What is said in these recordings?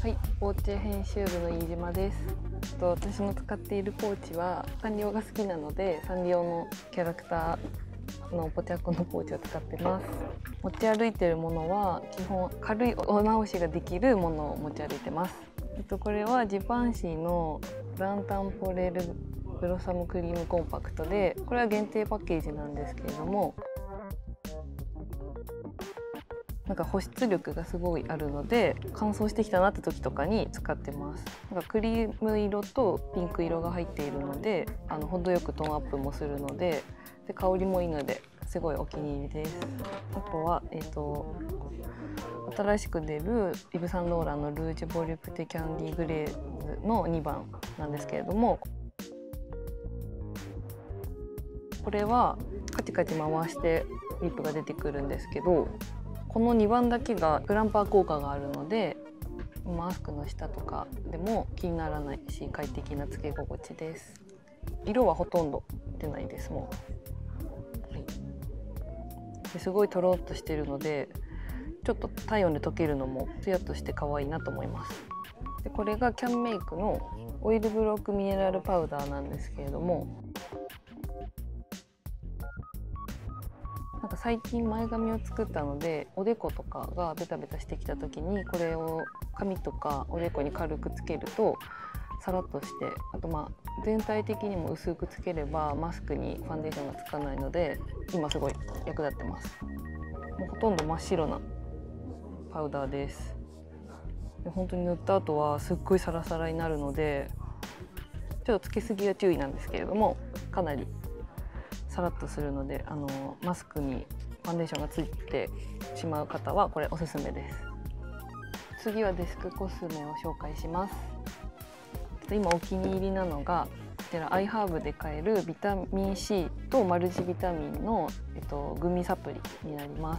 はい、ポーチ編集部の飯島です。私の使っているポーチはサンリオが好きなので、サンリオのキャラクターのポチャッコのポーチを使ってます。持ち歩いているものは基本軽いお直しができるものを持ち歩いてます。これはジパンシーのランタンポレルブロッサムクリームコンパクトで、これは限定パッケージなんですけれども、なんか保湿力がすごいあるので、乾燥してきたなって時とかに使ってます。なんかクリーム色とピンク色が入っているので、程よくトーンアップもするので、香りもいいのですごいお気に入りです。あとは新しく出るイヴ・サンローランのルージュ・ボリュプテ・キャンディ・グレーズの2番なんですけれども、これはカチカチ回してリップが出てくるんですけど、この2番だけがグランパー効果があるので、マスクの下とかでも気にならないし、快適なつけ心地です。色はほとんど出ないです。もう、はい、ですごいとろっとしてるので、ちょっと体温で溶けるのもツヤっとして可愛いなと思います。でこれがキャンメイクのオイルブロックミネラルパウダーなんですけれども、なんか最近前髪を作ったので、おでことかがベタベタしてきた時にこれを髪とかおでこに軽くつけるとサラッとして、あと全体的にも薄くつければマスクにファンデーションがつかないので、今すごい役立ってます。もうほとんど真っ白なパウダーです。で本当に塗った後はすっごいサラサラになるので、ちょっとつけすぎは注意なんですけれども、かなりサラッとするので、マスクにファンデーションがついてしまう方はこれおすすめです。次はデスクコスメを紹介します。今お気に入りなのがこちら、アイハーブで買えるビタミン C とマルチビタミンの、グミサプリになります。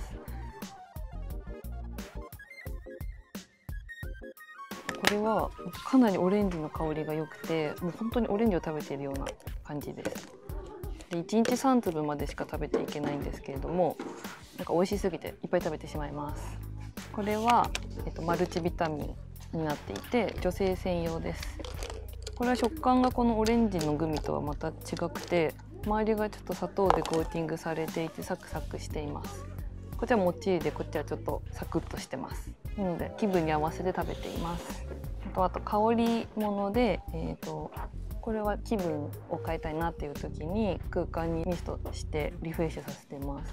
これはかなりオレンジの香りが良くて、もう本当にオレンジを食べているような感じです。で1日3粒までしか食べていけないんですけれども、なんか美味しすぎていっぱい食べてしまいます。これは、マルチビタミンになっていて女性専用です。これは食感がこのオレンジのグミとはまた違くて、周りがちょっと砂糖でコーティングされていてサクサクしています。こっちはもっちりで、こっちはちょっとサクッとしてます。なので気分に合わせて食べています。あと香り物で、これは気分を変えたいなっていう時に空間にミストしてリフレッシュさせてます。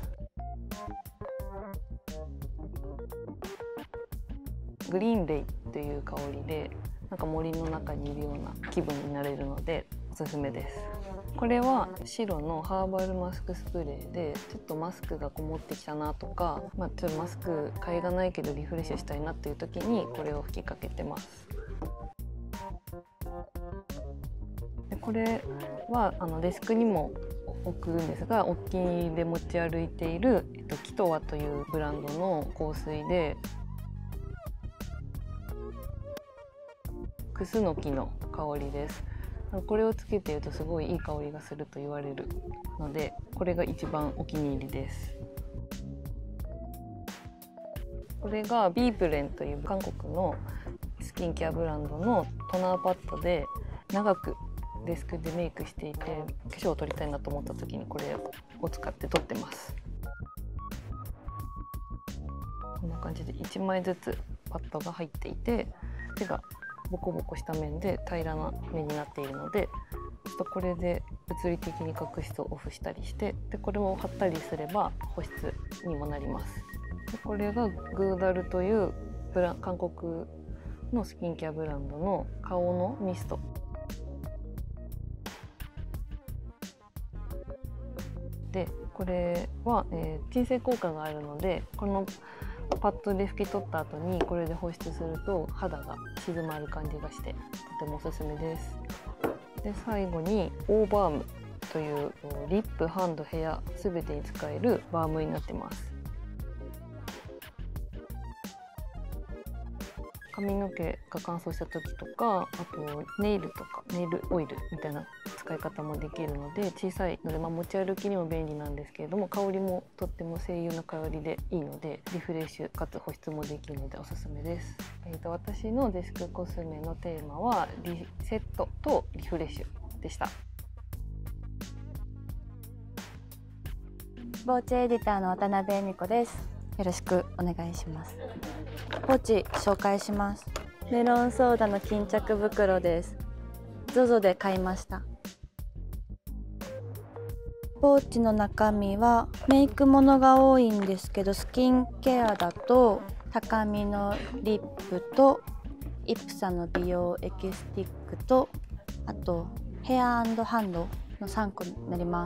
グリーンレイという香りで、なんか森の中にいるような気分になれるのでおすすめです。これは白のハーバルマスクスプレーで、ちょっとマスクがこもってきたなとか、ちょっとマスク替えがないけどリフレッシュしたいなっていう時にこれを吹きかけてます。でこれはデスクにも置くんですが、お気に入りで持ち歩いている、キトワというブランドの香水で、クスノキの香りです。これをつけているとすごいいい香りがすると言われるので、これが一番お気に入りです。これがビープレンという韓国のスキンケアブランドのトナーパッドで、長くデスクでメイクしていて化粧を取りたいなと思った時にこれを使って取ってます。こんな感じで1枚ずつパッドが入っていて、手がボコボコした面で平らな面になっているので、ちょっとこれで物理的に角質をオフしたりして、でこれを貼ったりすれば保湿にもなります。でこれがグーダルという韓国のスキンケアブランドの顔のミストで、これは、鎮静効果があるので、このパッドで拭き取った後にこれで保湿すると肌が静まる感じがしてとてもおすすめです。で最後にオーバームというリップ、ハンド、ヘア全てに使えるバームになってます。 髪の毛が乾燥した時とか、あとネイルとかネイルオイルみたいな使い方もできるので、小さいので、持ち歩きにも便利なんですけれども、香りもとっても精油の香りでいいので、リフレッシュかつ保湿もできるのでおすすめです。私のデスクコスメのテーマはリセットとリフレッシュでした。 ポーチエディターの渡辺恵美子です。よろしくお願いします。ポーチ紹介します。メロンソーダの巾着袋です。 ZOZO で買いました。ポーチの中身はメイクものが多いんですけど、スキンケアだと高みのリップとイプサの美容エキスティックと、あとヘア&ハンドの3個になります。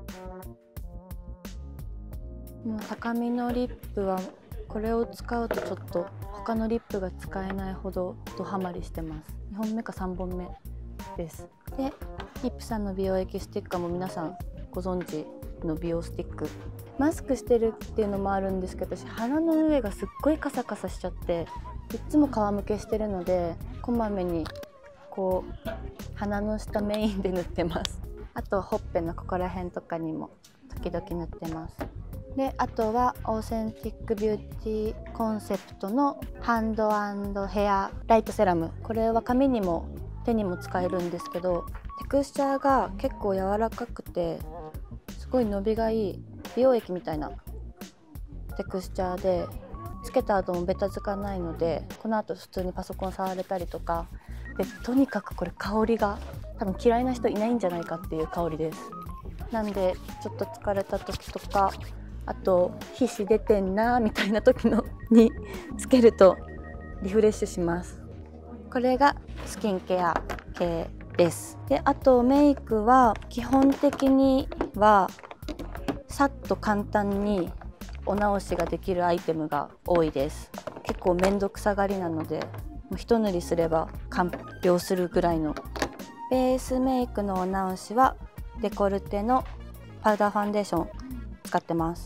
もう高みのリップはこれを使うとちょっと他のリップが使えないほどドハマりしてます。2本目か3本目です。で、イプサの美容エキスティックはもう皆さんご存知の美容スティック。マスクしてるっていうのもあるんですけど、私鼻の上がすっごいカサカサしちゃって、いつも皮むけしてるので、こまめにこう鼻の下メインで塗ってます。あとほっぺのここら辺とかにも時々塗ってます。で、あとはオーセンティックビューティーコンセプトのハンド&ヘアライトセラム。これは髪にも手にも使えるんですけど、テクスチャーが結構柔らかくてすごい伸びがいい美容液みたいなテクスチャーで、つけた後もベタつかないので、この後普通にパソコン触れたりとかで、とにかくこれ香りが多分嫌いな人いないんじゃないかっていう香りです。なんでちょっと疲れた時とか、あと皮脂出てんなみたいな時のにつけるとリフレッシュします。これがスキンケア系です。で、あとメイクは基本的にはさっと簡単にお直しができるアイテムが多いです。結構めんどくさがりなので、もう一塗りすれば完了するぐらいの。ベースメイクのお直しはデコルテのパウダーファンデーション使ってます。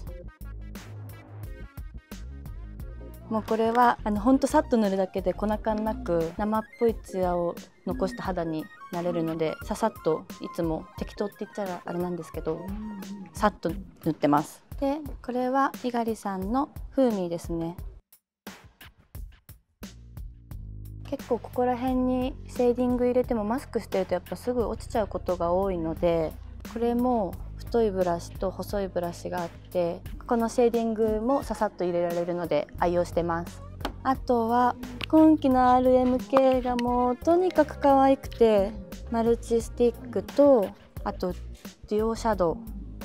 もうこれはほんとさっと塗るだけで粉感なく生っぽいツヤを残した肌になれるので、ささっといつも適当って言っちゃらあれなんですけど、さっと塗ってます。で、これは猪狩さんの風味ですね。結構ここら辺にシェーディング入れてもマスクしてるとやっぱすぐ落ちちゃうことが多いので、これも太いブラシと細いブラシがあって、このシェーディングもささっと入れられるので愛用してます。あとは今期の RMK がもうとにかく可愛くて、マルチスティックとあとデュオシャド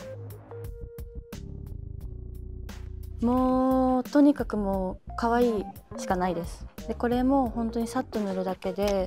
ウ、もうとにかくもう可愛いしかないです。で、これも本当にさっと塗るだけで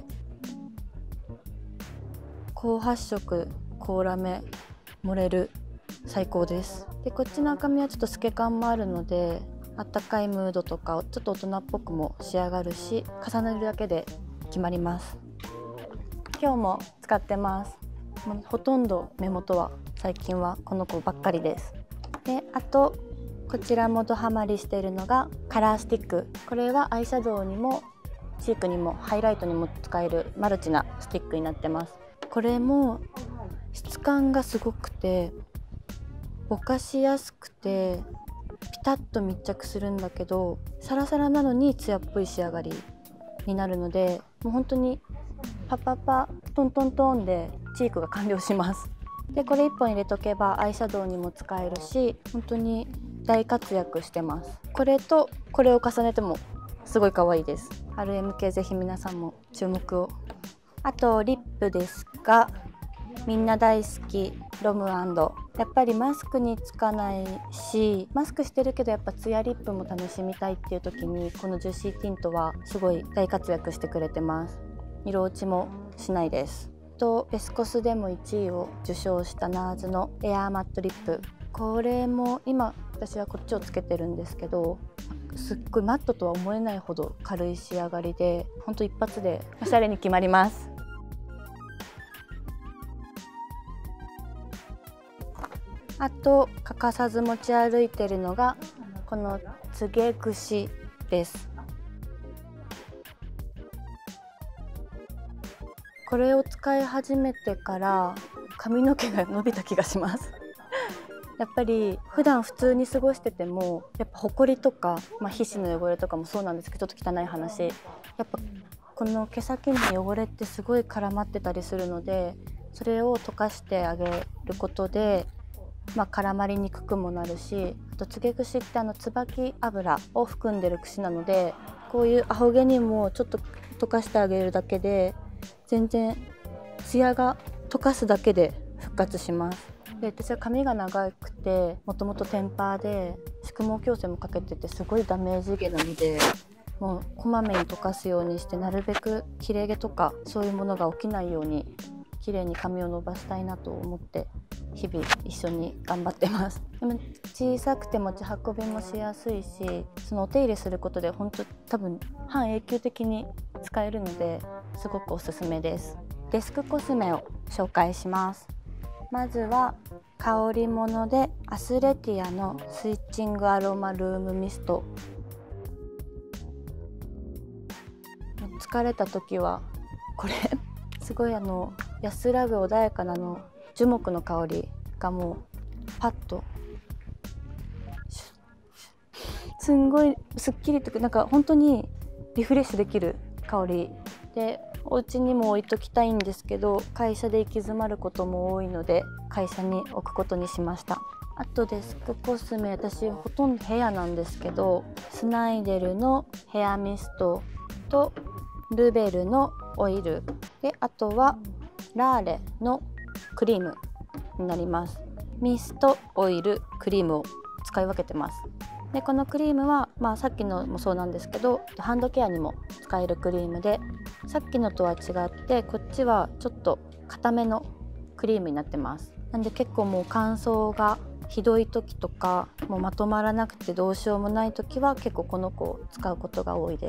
高発色コーラ目盛れる、最高です。で、こっちの赤みはちょっと透け感もあるので、あったかいムードとかちょっと大人っぽくも仕上がるし、重ねるだけで決まります。今日も使ってます。ほとんど目元は最近はこの子ばっかりです。で、あとこちらもドハマりしているのがカラースティック。これはアイシャドウにもチークにもハイライトにも使えるマルチなスティックになってます。これも質感がすごくてぼかしやすくてピタッと密着するんだけど、サラサラなのにツヤっぽい仕上がりになるので、もう本当にパパパトントントンでチークが完了します。で、これ1本入れとけばアイシャドウにも使えるし、本当に大活躍してます。これとこれを重ねてもすごい可愛いです。 RMK ぜひ皆さんも注目を。あとリップですが、みんな大好きロム&やっぱりマスクにつかないし、マスクしてるけどやっぱツヤリップも楽しみたいっていう時に、このジューシーティントはすごい大活躍してくれてます。色落ちもしないです。とベスコスでも1位を受賞したナーズのエアーマットリップ、これも今私はこっちをつけてるんですけど、すっごいマットとは思えないほど軽い仕上がりで、ほんと一発でおしゃれに決まります。あと欠かさず持ち歩いてるのがこのつげ櫛です。 これを使い始めてから髪の毛が伸びた気がしますやっぱり普段普通に過ごしててもやっぱホコリとか、皮脂の汚れとかもそうなんですけど、ちょっと汚い話、やっぱこの毛先に汚れってすごい絡まってたりするので、それを溶かしてあげることで、絡まりにくくもなるし、あとつげ櫛って椿油を含んでる櫛なので、こういうアホ毛にもちょっと溶かしてあげるだけで全然ツヤが溶かすだけで復活します。で、私は髪が長くてもともとテンパーで宿毛矯正もかけててすごいダメージ毛なので、もうこまめに溶かすようにして、なるべく切れ毛とかそういうものが起きないように綺麗に髪を伸ばしたいなと思って日々一緒に頑張ってます。でも小さくて持ち運びもしやすいし、そのお手入れすることで本当多分半永久的に使えるのですごくおすすめです。デスクコスメを紹介します。まずは香り物でアスレティアのスイッチングアロマルームミスト。疲れた時はこれすごい安らぐ穏やかな樹木の香りがもうパッとすんごいすっきりとなんか本当にリフレッシュできる香りで、お家にも置いときたいんですけど会社で行き詰まることも多いので会社に置くことにしました。あとデスクコスメ、私ほとんどヘアなんですけど、スナイデルのヘアミストとルベルのオイルで、あとはラーレのクリームになります。ミスト、オイル、クリームを使い分けてます。でこのクリームは、さっきのもそうなんですけどハンドケアにも使えるクリームで、さっきのとは違ってこっちはちょっと固めのクリームになってます。なんで結構もう乾燥がひどい時とか、もうまとまらなくてどうしようもない時は結構この子を使うことが多いです。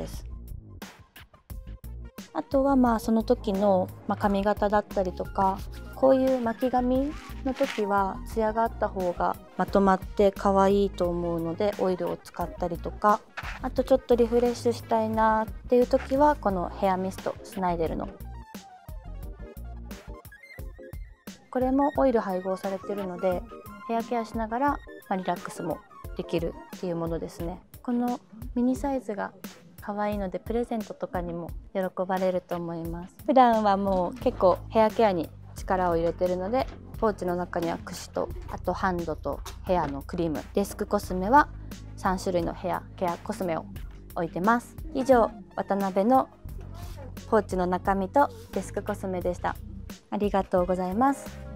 あとはその時の髪型だったりとか、こういう巻き髪の時はツヤがあった方がまとまって可愛いと思うのでオイルを使ったりとか、あとちょっとリフレッシュしたいなっていう時はこのヘアミスト、スナイデルのこれもオイル配合されているのでヘアケアしながらリラックスもできるっていうものですね。このミニサイズが可愛いのでプレゼントとかにも喜ばれると思います。普段はもう結構ヘアケアに力を入れてるので、ポーチの中には櫛とあとハンドとヘアのクリーム、デスクコスメは3種類のヘアケアコスメを置いてます。以上、渡辺のポーチの中身とデスクコスメでした。ありがとうございます。